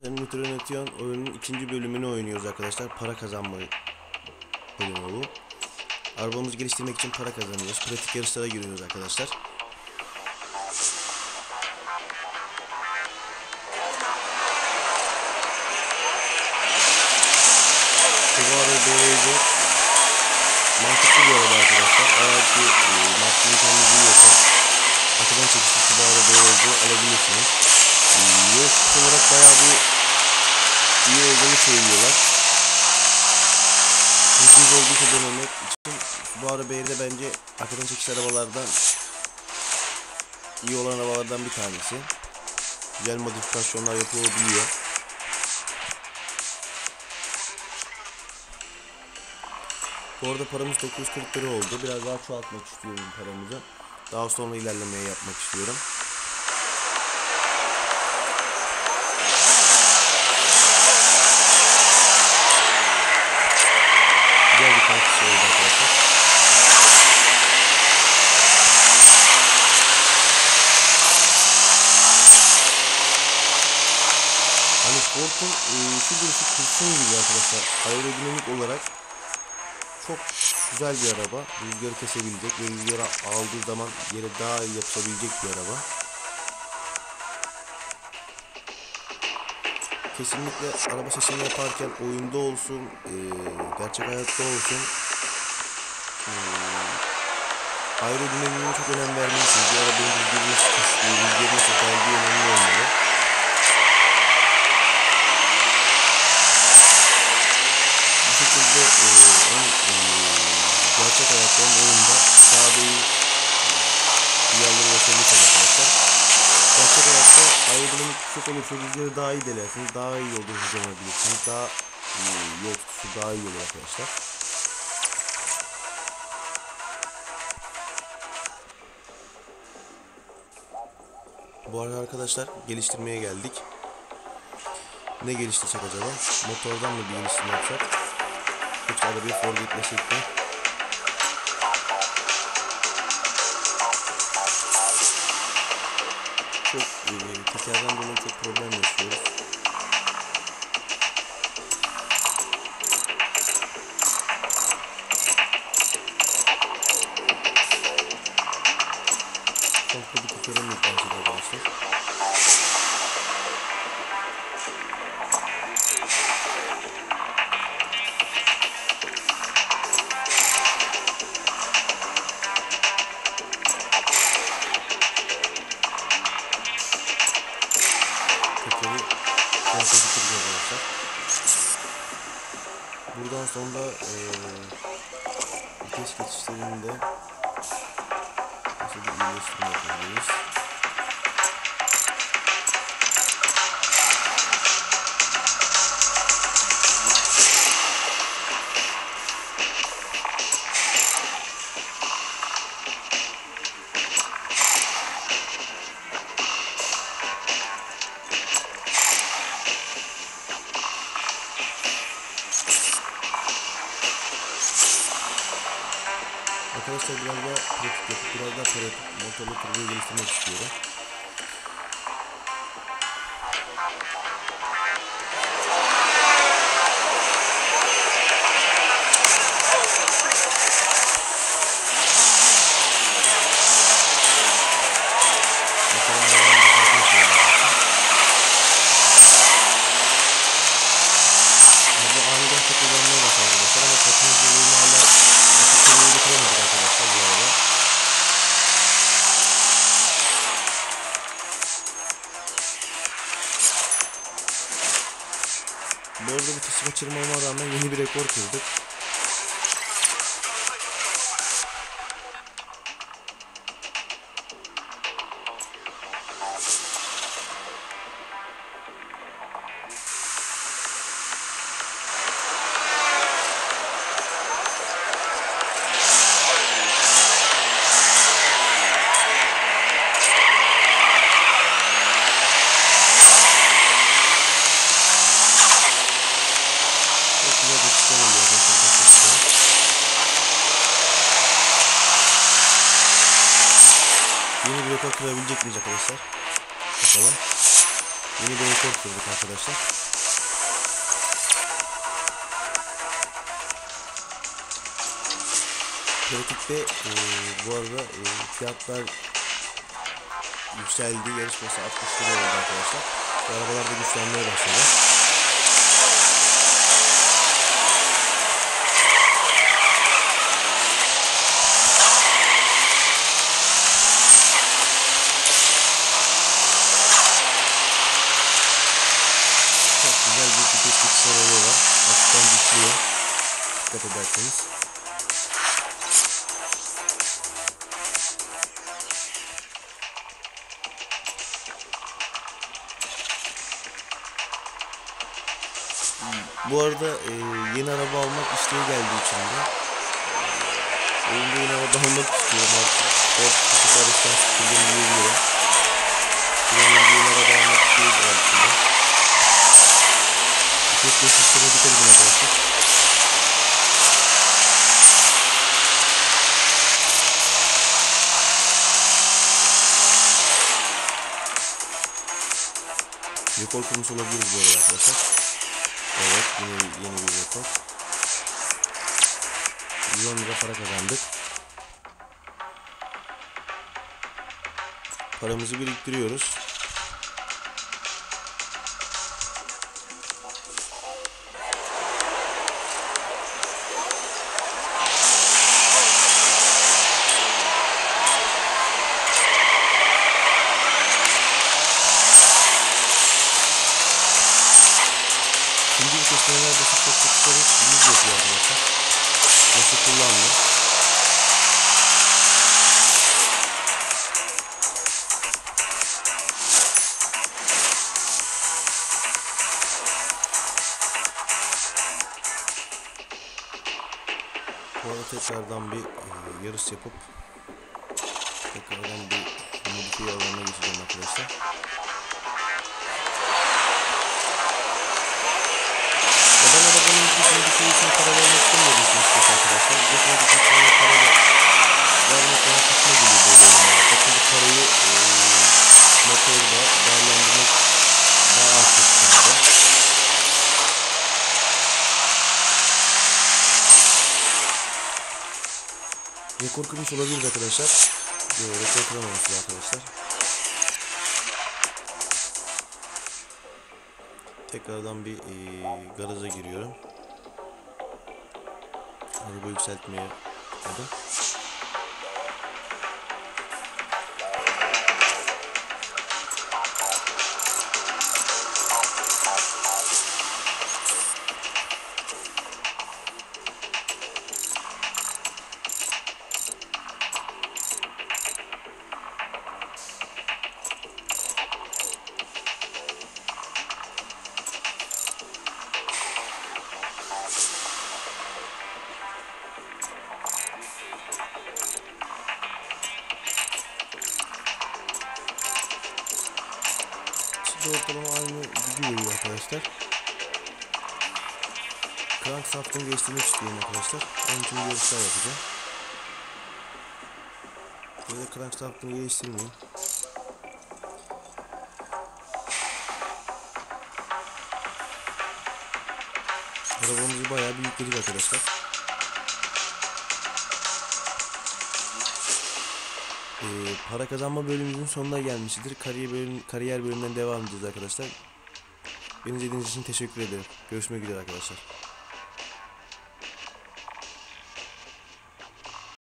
Nitronation oyunun ikinci bölümünü oynuyoruz arkadaşlar. Para kazanma bölümü bu. Arabamızı geliştirmek için para kazanıyoruz. Pratik yarışlara giriyoruz arkadaşlar. Subaru BRZ mantıklı bir araba arkadaşlar. Eğer ki maddi imkanınız yiyorsa arkadan çekişli Subaru BRZ alabilirsiniz. Yarış olarak bayağı bir iyi olduğunu söylüyorlar. Hırsız olduysa denemek için Subaru BRZ bence arkadan çekişli arabalardan iyi olan arabalardan bir tanesi. Güzel modifikasyonlar yapılabiliyor. Bu arada paramız 940 lira oldu. Biraz daha çoğaltmak istiyorum paramızı. Daha sonra ilerlemeye yapmak istiyorum. Güzel bir katkısı oldu arkadaşlar. Hani Ford'un şu duruşu kurşun gibi arkadaşlar. Aerodinamik olarak çok güzel bir araba. Rüzgarı kesebilecek ve rüzgarı aldığı zaman yere daha iyi yapabilecek bir araba. Kesinlikle araba seçimi yaparken oyunda olsun, gerçek hayatta olsun aerodinamiğine çok önem vermelisiniz. Bir arabanın rüzgarı nasıl kesiyor, rüzgarı nasıl geldiği önemli olmalı. Bu şekilde gerçek hayatta oyunda daha da iyi yerlere ulaşabilirsiniz arkadaşlar. Gerçek hayatta aerodinamik çok olursa rüzgarı daha iyi delersiniz, daha iyi yolda hızlanabilirsiniz, daha yol tutuşu daha iyi olur arkadaşlar. Bu arada arkadaşlar geliştirmeye geldik. Ne geliştirsek acaba? Motordan mı bir geliştirme yapsak? Yoksa arabayı Ford etmesek mi? Çok tekerden dolayı çok problem yaşıyoruz. Komple bir tekerin yıklanacak arkadaşlar. Tekeri komple bitireceğiz arkadaşlar. Buradan sonra vites geçişlerinde nasıl bir iyileştirme yapabiliriz? Arkadaşlar biraz daha pratik yapıp biraz daha para yapıp motorlu turboyu geliştirmek istiyorum. Bu aniden çok kullanmaya başladı arkadaşlar ama potansiyelini hala açık seviyeye getiremedik arkadaşlar bu arada. Bu arada bir test kaçırmama rağmen yeni bir rekor kırdık. Yeni bir rekor kırabilecek miyiz arkadaşlar? Bakalım. Yeni bir rekor kırdık arkadaşlar. Pratikte bu arada fiyatlar yükseldi. Yarışması 60 lira oldu arkadaşlar. Bu arabalar da güçlenmeye başladı. Çok güzel bir vites geçiş olayı var. Hafiften güçlüyor. Dikkat ederseniz. Bu arada yeni araba almak isteği geldiği için de oyunda yeni araba almak istiyorum artık. Ford Focus arasından sıkıldığını diyebilirim. Yeni araba almak isteği geldi şimdi. Vites geçişlerine dikkat edin arkadaşlar. Rekor kurmuş olabiliriz bu arada arkadaşlar. Evet, yeni bir rekor. 110 lira para kazandık. Paramızı biriktiriyoruz. İkinci viteslerine basıp çok tutarız. 100 yapıyor arkadaşlar. Nasıl kullanmıyor. Bu arada tekrardan bir yarış yapıp tekrardan bir modifiye alanına geçeceğim arkadaşlar. Ben arabanın gitmesine bir şey için para vermek istemiyordum arkadaşlar. Gitmeye bir tane para vermek daha saçma geliyor böyle oyunlarda. Çünkü parayı motorda değerlendirmek daha az tutuyordu. Rekor kırmış olabiliriz arkadaşlar. Rekor kıramamışız arkadaşlar. Tekrardan bir garaja giriyorum. Arabayı yükseltmeye başladım. Ortalama aynı gücü veriyor arkadaşlar. Crankshaft'ını değiştirmek istiyorum arkadaşlar. Onun için yarışlar yapacağım. Böyle crankshaft'ını değiştirmeyeyim. Arabamızı bayağı büyükledik arkadaşlar. Para kazanma bölümümüzün sonuna gelmiştir. Kariyer bölümünden devam edeceğiz arkadaşlar. Beni izlediğiniz için teşekkür ederim. Görüşmek üzere arkadaşlar.